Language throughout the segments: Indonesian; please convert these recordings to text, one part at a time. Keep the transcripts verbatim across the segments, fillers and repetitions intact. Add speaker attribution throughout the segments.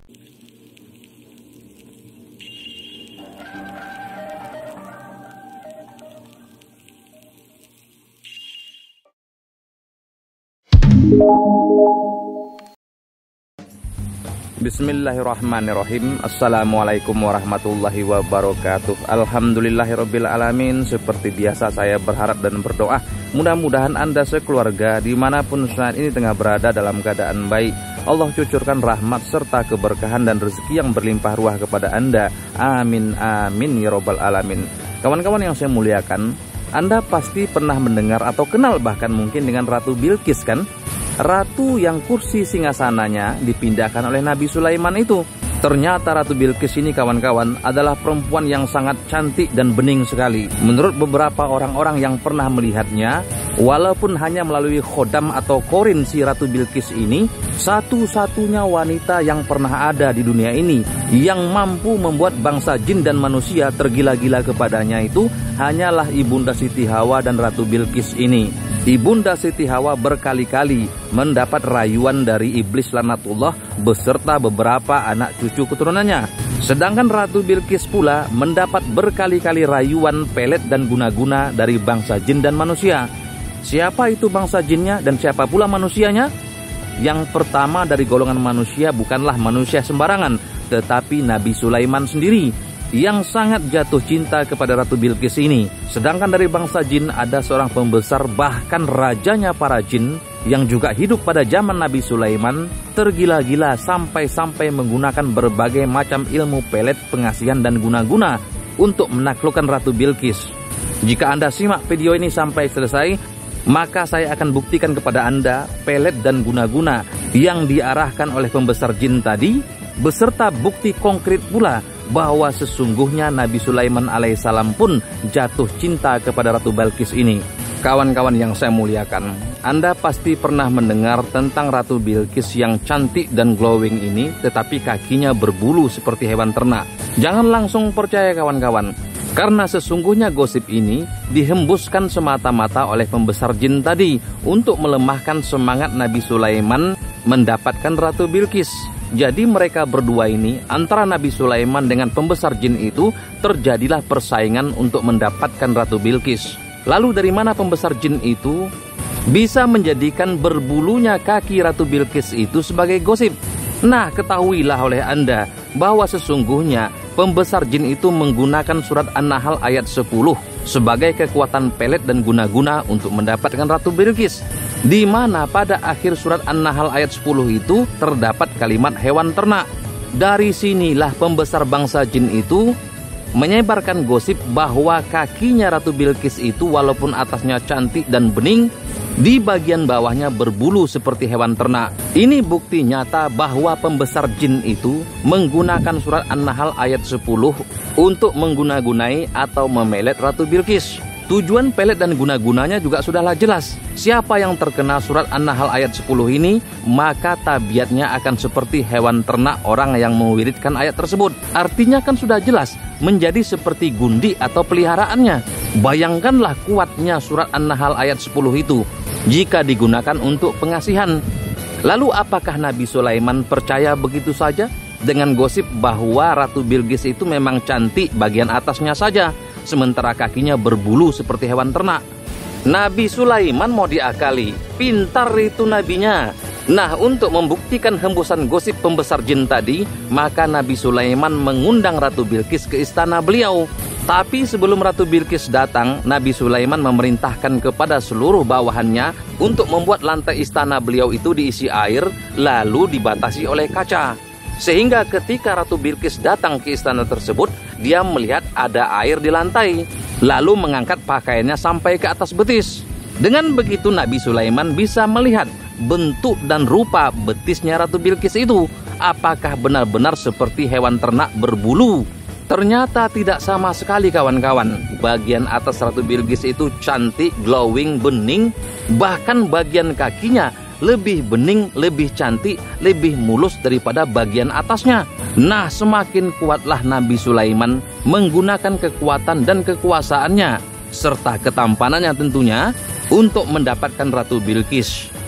Speaker 1: Bismillahirrahmanirrahim. Assalamualaikum warahmatullahi wabarakatuh. Alhamdulillahirabbil alamin. Seperti biasa saya berharap dan berdoa mudah-mudahan Anda sekeluarga dimanapun saat ini tengah berada dalam keadaan baik. Allah cucurkan rahmat serta keberkahan dan rezeki yang berlimpah ruah kepada Anda. Amin amin ya rabbal alamin. Kawan-kawan yang saya muliakan, Anda pasti pernah mendengar atau kenal bahkan mungkin dengan Ratu Bilqis, kan? Ratu yang kursi singgasananya dipindahkan oleh Nabi Sulaiman itu. Ternyata Ratu Bilqis ini kawan-kawan adalah perempuan yang sangat cantik dan bening sekali. Menurut beberapa orang-orang yang pernah melihatnya, walaupun hanya melalui khodam atau korin si Ratu Bilqis ini, satu-satunya wanita yang pernah ada di dunia ini yang mampu membuat bangsa jin dan manusia tergila-gila kepadanya itu hanyalah Ibunda Siti Hawa dan Ratu Bilqis ini. Ibunda Siti Hawa berkali-kali mendapat rayuan dari iblis laknatullah beserta beberapa anak cucu keturunannya. Sedangkan Ratu Bilqis pula mendapat berkali-kali rayuan, pelet dan guna-guna dari bangsa jin dan manusia. Siapa itu bangsa jinnya dan siapa pula manusianya? Yang pertama dari golongan manusia bukanlah manusia sembarangan, tetapi Nabi Sulaiman sendiri yang sangat jatuh cinta kepada Ratu Bilqis ini. Sedangkan dari bangsa jin ada seorang pembesar bahkan rajanya para jin yang juga hidup pada zaman Nabi Sulaiman, tergila-gila sampai-sampai menggunakan berbagai macam ilmu pelet, pengasihan dan guna-guna untuk menaklukkan Ratu Bilqis. Jika Anda simak video ini sampai selesai, maka saya akan buktikan kepada Anda pelet dan guna-guna yang diarahkan oleh pembesar jin tadi, beserta bukti konkret pula bahwa sesungguhnya Nabi Sulaiman alaihissalam pun jatuh cinta kepada Ratu Bilqis ini. Kawan-kawan yang saya muliakan, Anda pasti pernah mendengar tentang Ratu Bilqis yang cantik dan glowing ini, tetapi kakinya berbulu seperti hewan ternak. Jangan langsung percaya kawan-kawan, karena sesungguhnya gosip ini dihembuskan semata-mata oleh pembesar jin tadi untuk melemahkan semangat Nabi Sulaiman mendapatkan Ratu Bilqis. Jadi mereka berdua ini, antara Nabi Sulaiman dengan pembesar jin itu, terjadilah persaingan untuk mendapatkan Ratu Bilqis. Lalu dari mana pembesar jin itu bisa menjadikan berbulunya kaki Ratu Bilqis itu sebagai gosip? Nah, ketahuilah oleh Anda bahwa sesungguhnya pembesar jin itu menggunakan surat An-Nahl ayat sepuluh sebagai kekuatan pelet dan guna-guna untuk mendapatkan Ratu Bilqis. Di mana pada akhir surat An-Nahl ayat sepuluh itu terdapat kalimat hewan ternak. Dari sinilah pembesar bangsa jin itu menyebarkan gosip bahwa kakinya Ratu Bilqis itu walaupun atasnya cantik dan bening, di bagian bawahnya berbulu seperti hewan ternak. Ini bukti nyata bahwa pembesar jin itu menggunakan surat An-Nahl ayat sepuluh untuk mengguna-gunai atau memelet Ratu Bilqis. Tujuan pelet dan guna-gunanya juga sudahlah jelas. Siapa yang terkena surat An-Nahl ayat sepuluh ini, maka tabiatnya akan seperti hewan ternak orang yang mewiridkan ayat tersebut. Artinya kan sudah jelas, menjadi seperti gundi atau peliharaannya. Bayangkanlah kuatnya surat An-Nahl ayat sepuluh itu jika digunakan untuk pengasihan. Lalu apakah Nabi Sulaiman percaya begitu saja dengan gosip bahwa Ratu Bilqis itu memang cantik bagian atasnya saja, sementara kakinya berbulu seperti hewan ternak? Nabi Sulaiman mau diakali, pintar itu nabinya. Nah, untuk membuktikan hembusan gosip pembesar jin tadi, maka Nabi Sulaiman mengundang Ratu Bilqis ke istana beliau. Tapi sebelum Ratu Bilqis datang, Nabi Sulaiman memerintahkan kepada seluruh bawahannya untuk membuat lantai istana beliau itu diisi air, lalu dibatasi oleh kaca. Sehingga ketika Ratu Bilqis datang ke istana tersebut, dia melihat ada air di lantai, lalu mengangkat pakaiannya sampai ke atas betis. Dengan begitu Nabi Sulaiman bisa melihat bentuk dan rupa betisnya Ratu Bilqis itu. Apakah benar-benar seperti hewan ternak berbulu? Ternyata tidak sama sekali kawan-kawan. Bagian atas Ratu Bilqis itu cantik, glowing, bening. Bahkan bagian kakinya lebih bening, lebih cantik, lebih mulus daripada bagian atasnya. Nah, semakin kuatlah Nabi Sulaiman menggunakan kekuatan dan kekuasaannya serta ketampanannya tentunya untuk mendapatkan Ratu Bilqis.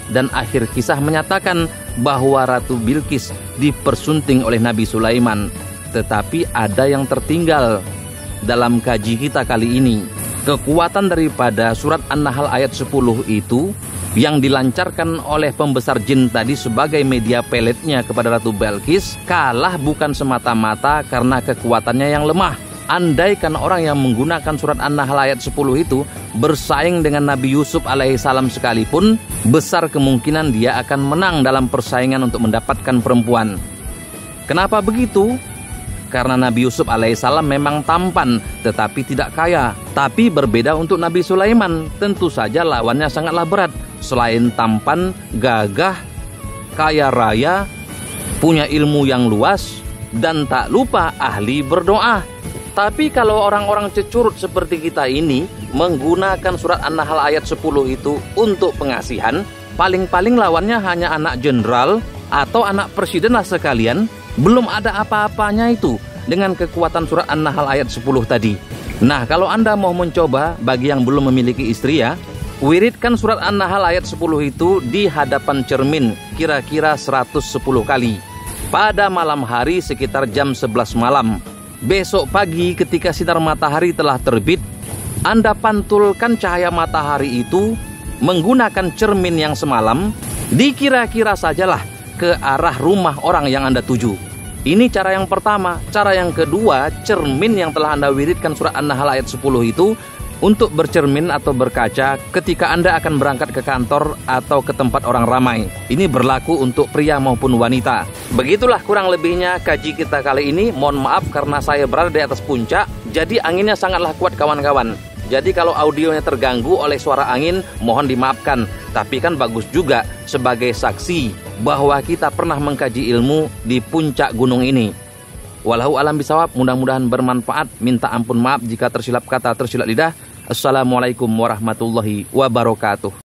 Speaker 1: dan akhir kisah menyatakan bahwa Ratu Bilqis dipersunting oleh Nabi Sulaiman. Tetapi ada yang tertinggal dalam kaji kita kali ini. Kekuatan daripada surat An-Nahl ayat sepuluh itu yang dilancarkan oleh pembesar jin tadi sebagai media peletnya kepada Ratu Bilqis kalah bukan semata-mata karena kekuatannya yang lemah. Andaikan orang yang menggunakan surat An-Nahl ayat sepuluh itu bersaing dengan Nabi Yusuf alaihissalam sekalipun, besar kemungkinan dia akan menang dalam persaingan untuk mendapatkan perempuan. Kenapa begitu? Karena Nabi Yusuf alaihissalam memang tampan tetapi tidak kaya. Tapi berbeda untuk Nabi Sulaiman, tentu saja lawannya sangatlah berat. Selain tampan, gagah, kaya raya, punya ilmu yang luas, dan tak lupa ahli berdoa. Tapi kalau orang-orang cecurut seperti kita ini menggunakan surat An-Nahl ayat sepuluh itu untuk pengasihan, paling-paling lawannya hanya anak jenderal atau anak presiden lah sekalian. Belum ada apa-apanya itu dengan kekuatan surat An-Nahl ayat sepuluh tadi. Nah, kalau Anda mau mencoba, bagi yang belum memiliki istri ya, wiridkan surat An-Nahl ayat sepuluh itu di hadapan cermin kira-kira seratus sepuluh kali. Pada malam hari sekitar jam sebelas malam. Besok pagi ketika sinar matahari telah terbit, Anda pantulkan cahaya matahari itu menggunakan cermin yang semalam, dikira-kira sajalah ke arah rumah orang yang Anda tuju. Ini cara yang pertama. Cara yang kedua, cermin yang telah Anda wiridkan surat An-Nahl ayat sepuluh itu untuk bercermin atau berkaca ketika Anda akan berangkat ke kantor atau ke tempat orang ramai. Ini berlaku untuk pria maupun wanita. Begitulah kurang lebihnya kaji kita kali ini. Mohon maaf karena saya berada di atas puncak, jadi anginnya sangatlah kuat kawan-kawan. Jadi kalau audionya terganggu oleh suara angin, mohon dimaafkan. Tapi kan bagus juga sebagai saksi bahwa kita pernah mengkaji ilmu di puncak gunung ini. Wallahu alam bisawab, mudah-mudahan bermanfaat. Minta ampun maaf jika tersilap kata, tersilap lidah. Assalamualaikum warahmatullahi wabarakatuh.